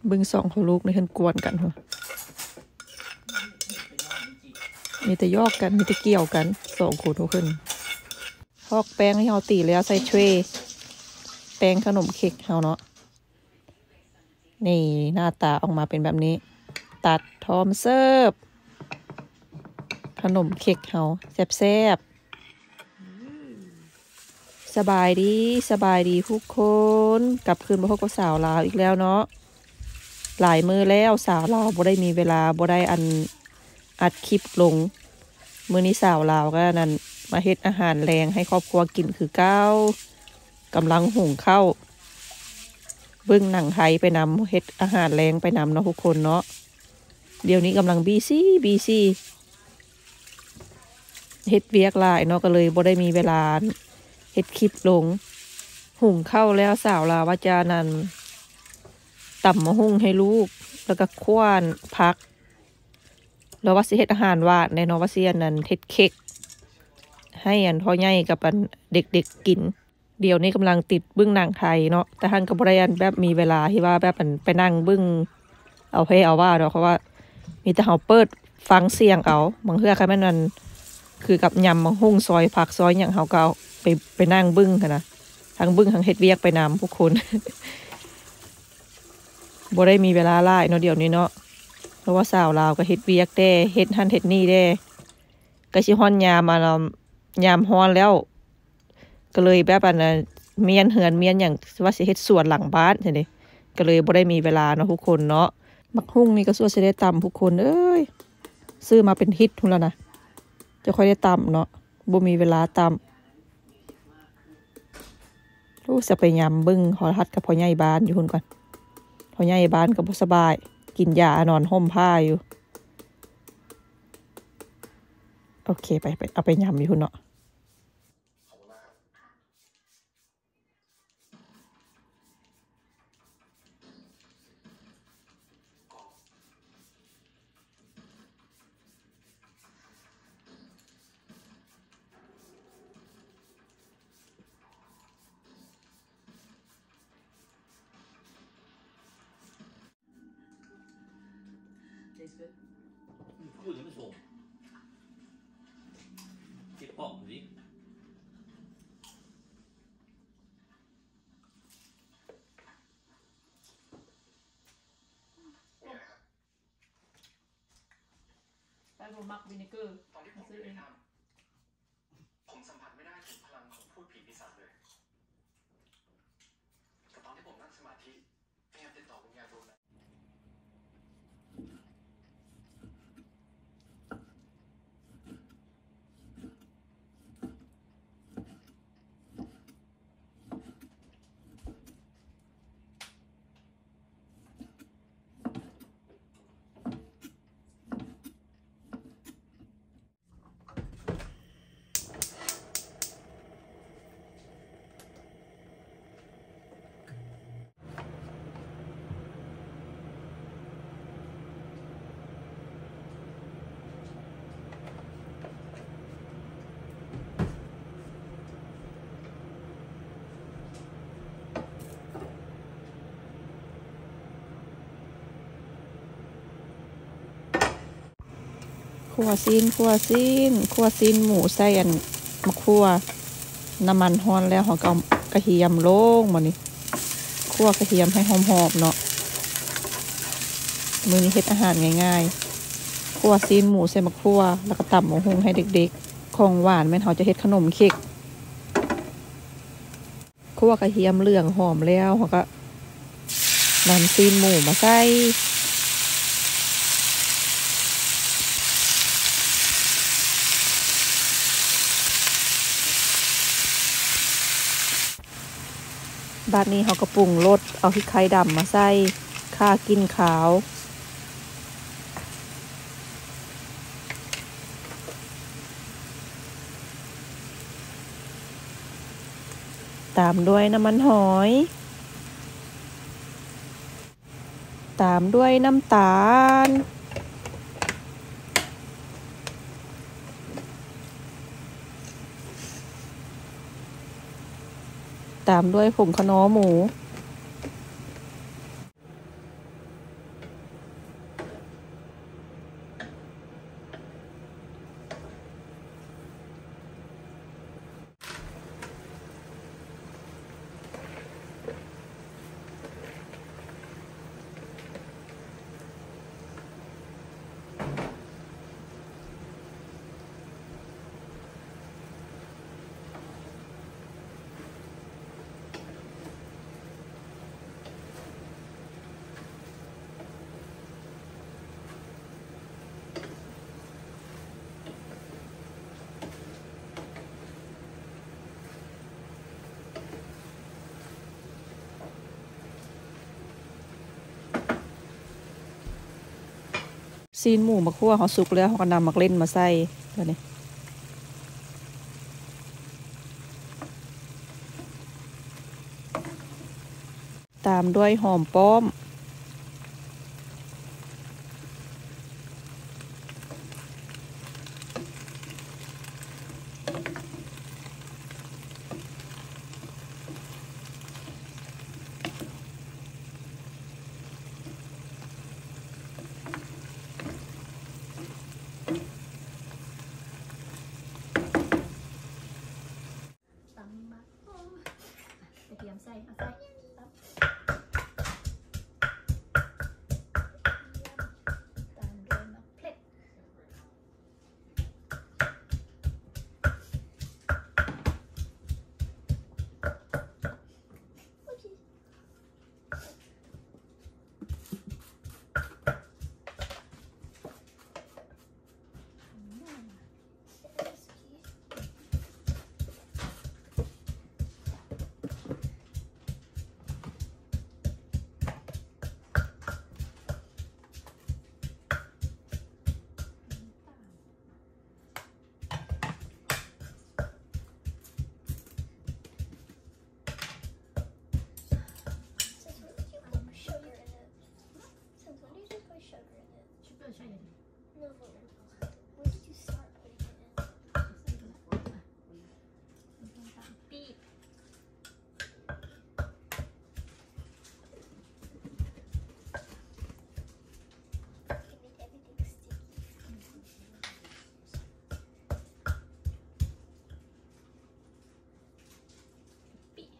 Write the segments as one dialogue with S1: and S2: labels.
S1: บึ้งสองเขาลูกในขันกวนกันเหรอมีแต่ยอกกันมีแต่เกี่ยวกันสองขูดขึ้นพอกแป้งให้เราตีแล้วใส่เทรย์แป้งขนมเค้กเราเนาะนี่หน้าตาออกมาเป็นแบบนี้ตัดทอมเสิร์ฟขนมเค้กเราแซ่บๆสบายดีทุกคนกลับคืนมาพบกับสาวลาวอีกแล้วเนาะหลายมือแล้วสาวลาวบ่ได้มีเวลาบ่ได้อัดคลิปลงมื้อนี้สาวลาวก็นั่นมาเฮ็ดอาหารแรงให้ครอบครัวกินคือเก้ากำลังหุงข้าวเบิ่งหนังไทยไปนำเฮ็ดอาหารแรงไปนำเนาะทุกคนเนาะเดี๋ยวนี้กำลังบีซี่เฮ็ดเวียกหลายเนาะก็เลยบ่ได้มีเวลาเฮ็ดคลิปลงหุงข้าวแล้วสาวลาวว่าจะนั่นตำมะฮุ่งให้ลูกแล้วก็คว้านพักแล้วว่าสิเฮ็ดอาหารหวานในเนาะว่าสิอันนั้นเฮ็ดเค้กให้อันพ่อใหญ่กับอันเด็กๆกินเดี๋ยวนี้กำลังติดเบิ่งหนังไทยเนาะแต่ท่านก็บ่ได้อันแบบมีเวลาที่ว่าแบบอันไปนั่งเบิ่งเอาให้เอาว่าเนาะเพราะว่ามีแต่เฮาเปิดฟังเสียงเอาบางเทื่อค่ะแม่นมันคือกับยำมะฮุ่งซอยผักซอยหยังเฮาก็เอาไปนั่งเบิ่งค่ะนะทั้งเบิ่งทั้งเฮ็ดเวียกไปนำพวกคนบ่ได้มีเวลาหลายเนาะเดี๋ยวนี้เนาะเพราะว่าสาวลาวก็เฮ็ดเวียกได้เฮ็ดหั่นเฮ็ดนี่ได้ก็สิฮ้อนยามมายามฮ้อนแล้วก็เลยแบบอันน่ะเมียนเหือนเมียนหยังว่าสิเฮ็ดสวนหลังบ้านจังซี่ก็เลยบ่ได้มีเวลาเนาะทุกคนเนาะมักฮุ่งนี่ก็สิได้ตำทุกคนเอ้ยซื้อมาเป็นฮิตพุ่นแล้วนะจะค่อยได้ตำเนาะบ่มีเวลาตำลูกจะไปยำเบิ่งโทรทัศน์กับพ่อใหญ่บ้านอยู่พุ่นก่อนพ่อใหญ่บ้านก็บ่สบายกินยานอนห่มผ้าอยู่โอเคไปเอาไปยำอยู่พุ่นเนาะ
S2: พูดถึงไม่ส่งเก็บปอกสิ
S1: ไปบ่มักวินิเกอร์
S3: ตอนที่ผมอยู่ในถ้ำผมสัมผัสไม่ได้ถึงพลังของพูดผีปีศาจเลยแต่ตอนที่ผมนั่งสมาธิพยายามติดต่อวิญญาณดวงนั้น
S1: คั่วซีนหมูใส่อันมะคั่วน้ำมันฮ้อนแล้วเฮาก็เอากระเทียมลงมานี่คั่วกระเทียมให้หอมๆเนาะมื้อนี้เฮ็ดอาหารง่ายๆคั่วซีนหมูใส่มะคั่วแล้วก็ตำมะฮุ่งให้เด็กๆของหวานแม่นเฮาจะเฮ็ดขนมเค้กคั่วกระเทียมเหลืองหอมแล้วเฮาก็นำซีนหมูมาใส่บาดนี้เขาก็ปรุงรสเอาพริกไทยดำมาใส่ข่ากินขาวตามด้วยน้ำมันหอยตามด้วยน้ำตาลตามด้วยผงคะน้อหมูซีนหมูมาคั่วเขาสุกแล้วเขาก็นำมักเล่นมาใส่ตัวนี้ตามด้วยหอมป้อม
S4: ตำบักหุ่งกระเทียมใส่เอาใส่ตำตามด้วยมะเขือใช่เลย
S5: When did you start putting it in?
S4: ปีก
S5: Can make everything sticky.
S4: ปีก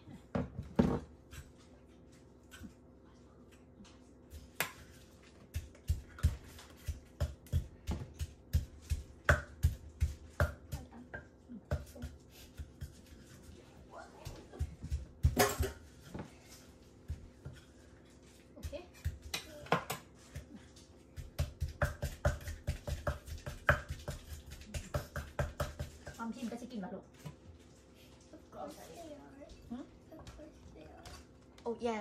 S4: โอเคความพิมพ์ก็จะกินแบบลูก
S5: Of course they are.
S4: Hmm?
S5: Of course they are.
S4: โอ้ย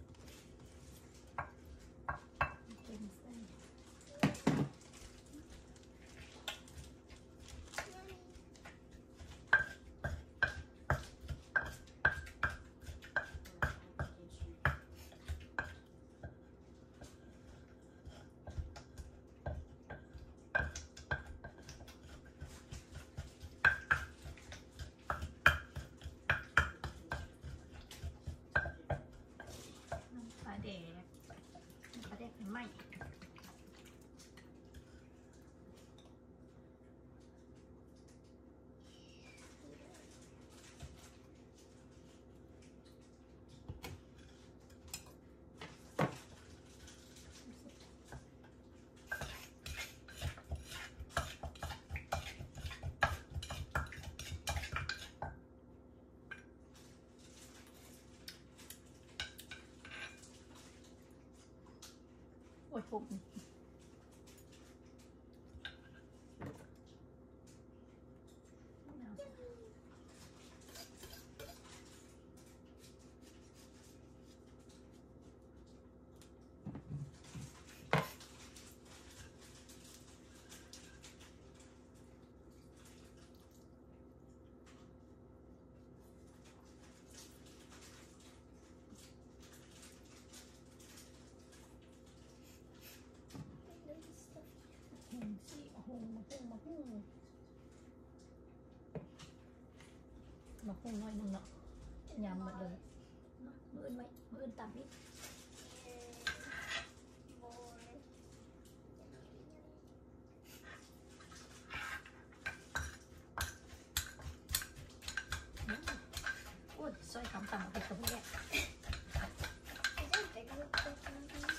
S4: ปลาแดกไหมโอ้ยทุบ มาหุ้งน้อยนึงเนาะยำหมดเลยมืออื่นไว้มืออื่นตับนิด โอ้ยซอยคำต่ำเด็กกับพวกแก
S5: Is there bigger than these?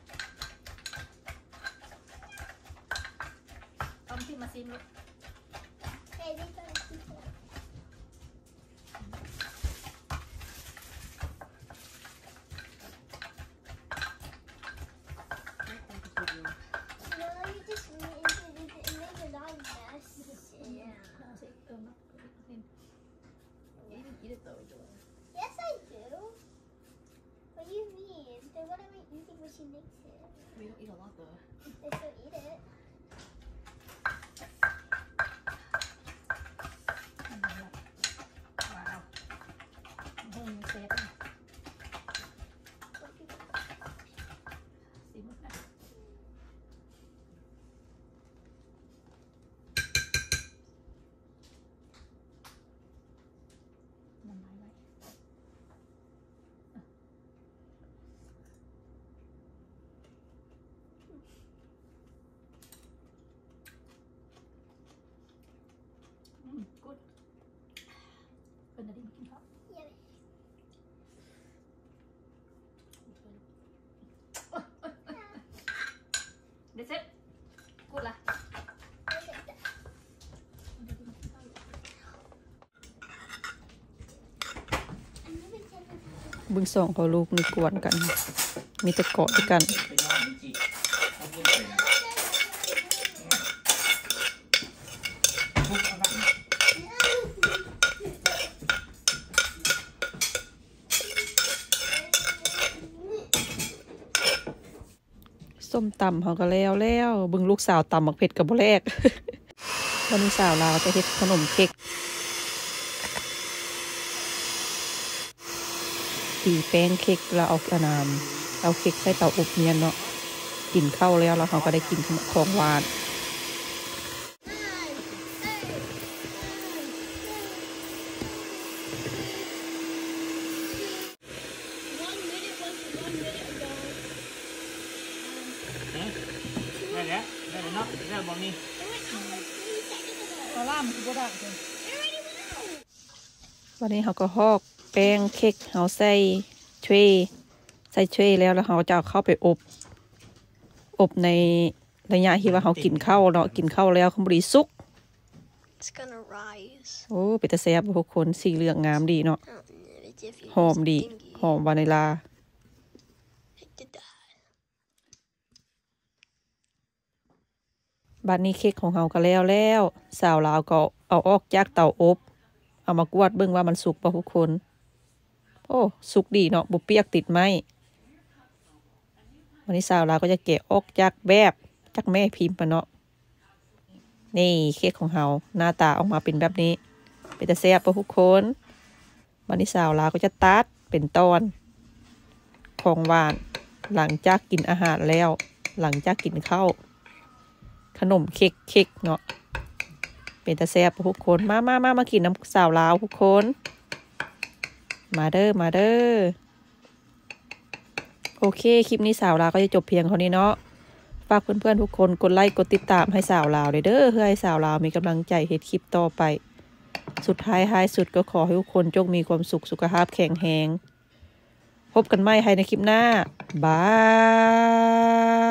S4: ต้มที่มาซิมลูก
S5: Hey, they got a people.
S4: เ
S5: easy when she makes it.
S4: We don't eat a lot though.
S5: They still eat it.
S4: ว้าวหุ้งเซฟนะสิมุกนะน้ำลายไหลกูดเป็นอะไรมากินครับ
S5: Yummy.
S4: That's it. Good lah.
S5: I never said that.
S1: บึงสองพอลูกนี่กวนกัน มีแต่เกาะด้วยกัน
S2: ไปนอนจิเอาเงินไปนะทุกอะไร
S1: ส้มตำเขาก็แล้วเบึงลูกสาวตำหมักเผ็ดกับบ่แรก วันนี้สาวลาวจะเฮ็ดขนมเค้กตีแป้งเค้กแล้วเอาเค้กใส่เตาอบเนียนเนาะกินข้าวแล้วเขาก็ได้กินของหวาน
S2: ได้แล้วได้แล้วเนาะได้บอลนี่
S4: Có làm thì có đạn rồi.
S1: วันนี้เขาก็ฮอกแป้งเค้กเขาใส่ถ้วยแล้วเขาจะเอาเข้าไปอบในระยะที่ว่าเขากินข้าวเนาะกินข้าวแล้วเขาบริสุก
S5: It's gonna rise.
S1: โอ้เป็นตาแซ่บทุกคนสีเหลืองงามดีเนาะ
S5: I don't know. It's if you
S1: หอมดี หอมวานิลา
S5: did that.
S1: บัดนี้เค้กของเราก็แล้วสาวลาวก็เอาออกจากเตาอบเอามากวดเบิ่งว่ามันสุกป่ะทุกคนโอ้สุกดีเนาะบ่เปียกติดไหมวันนี้สาวลาวก็จะแกะออกจากแม่พิมพ์ปะเนาะนี่เค้กของเราหน้าตาออกมาเป็นแบบนี้เป็นตาแซ่บป่ะทุกคนวันนี้สาวลาวก็จะตัดเป็นตอนของหวานหลังจากกินอาหารแล้วหลังจากกินข้าวขนมเค้กเนาะเป็นตาแซ่บทุกคนมากินน้ำสาวลาวทุกคนมาเด้อโอเคคลิปนี้สาวลาวก็จะจบเพียงเท่านี้เนาะฝากเพื่อนๆทุกคนกดไลค์กดติดตามให้สาวลาวเด้อเพื่อให้สาวลาวมีกำลังใจเฮ็ดคลิปต่อไปสุดท้ายสุดก็ขอให้ทุกคนจงมีความสุขสุขภาพแข็งแรงพบกันใหม่ในคลิปหน้าบาย